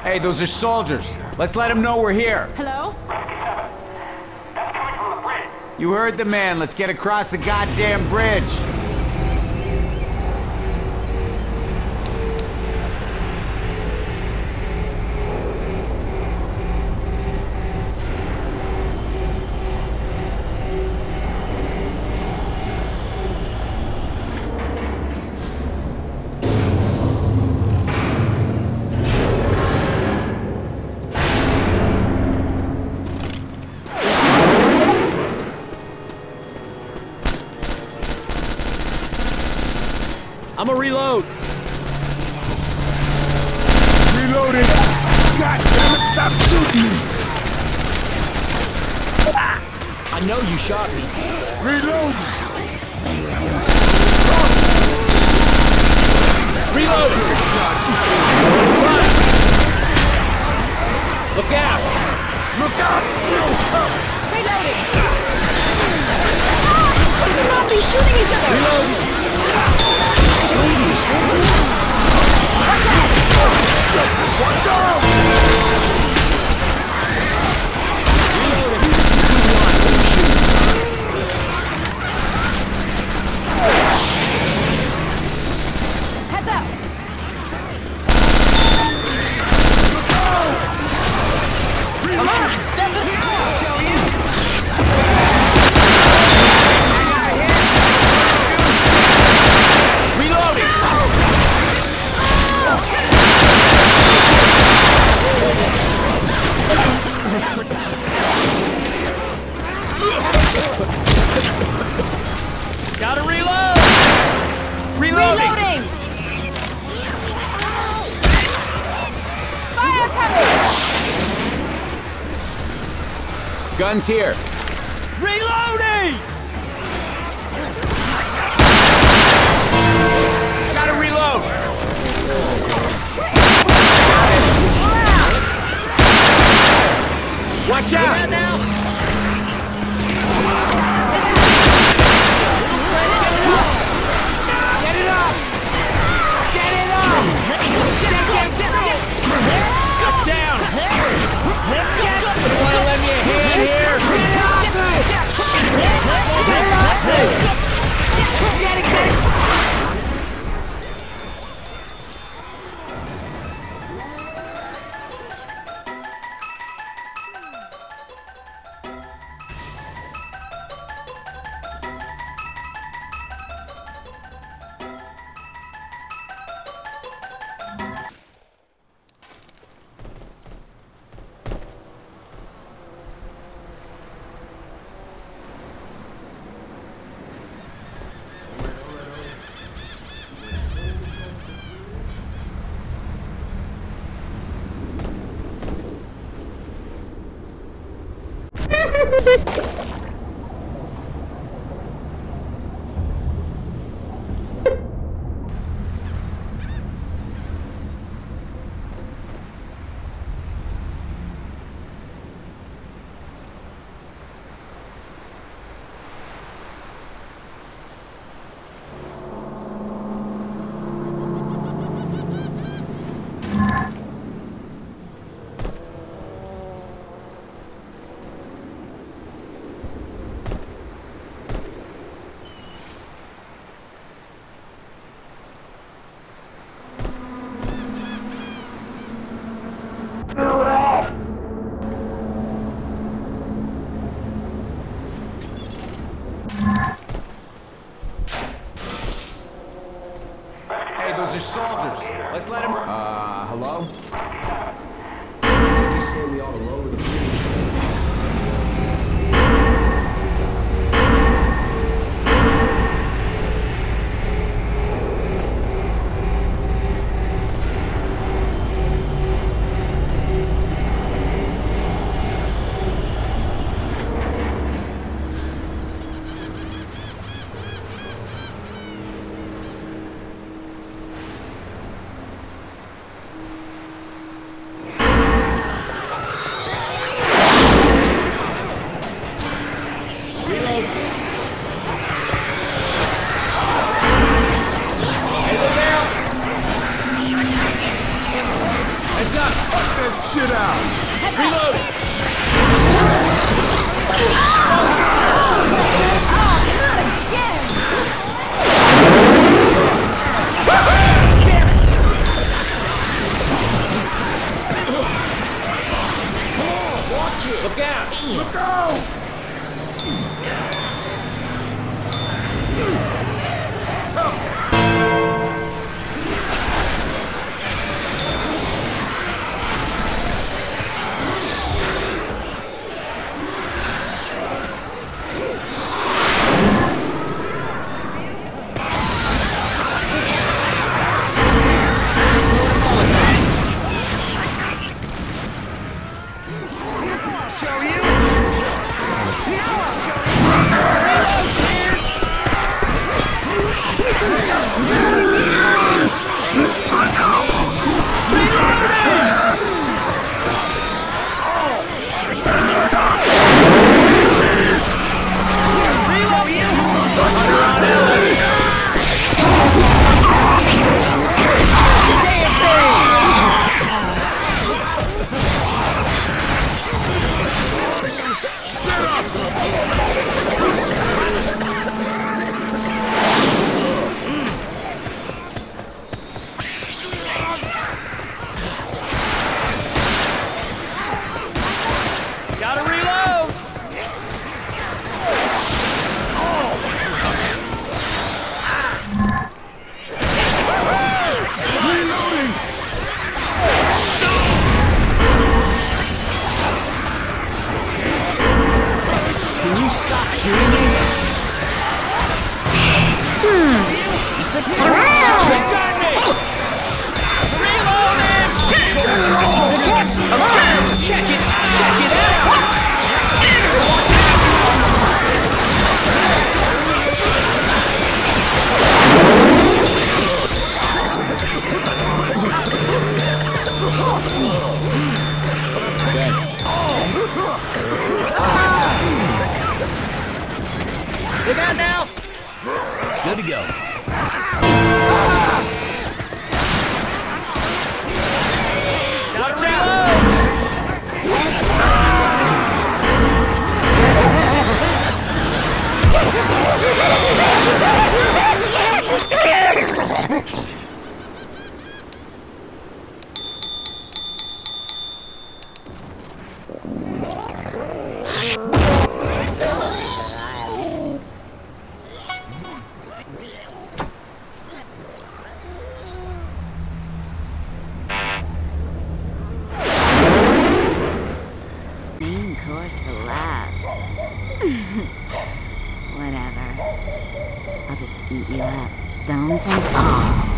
Hey, those are soldiers. Let's let them know we're here. Hello? That's coming from the bridge. You heard the man. Let's get across the goddamn bridge. I'ma reload. Reloading! God damn it, stop shooting me! I know you shot me. Reloading! Reload! Look out! Look out! Reloading! We will not be shooting each other! Reload! Watch out! Heads up! Come on, step in here! I'll show you! Gotta reload! Reloading! Fire coming! Guns here. Reloading! Gotta reload. Watch out! Now! Get it up! Get it up! Get down! Just wanna lend me a hand here? Get it! Hey, those are soldiers. Let's let them. Hello? You say we ought to lower the bridge. that shit out! Reloading! Look out! Look out! Gotta reload! Reloading! Can you stop shooting me? It's a You got me! Reloading! Check it out! Look out now! Good to go. Watch out! Main course for last. Whatever. I'll just eat you up, bones and all.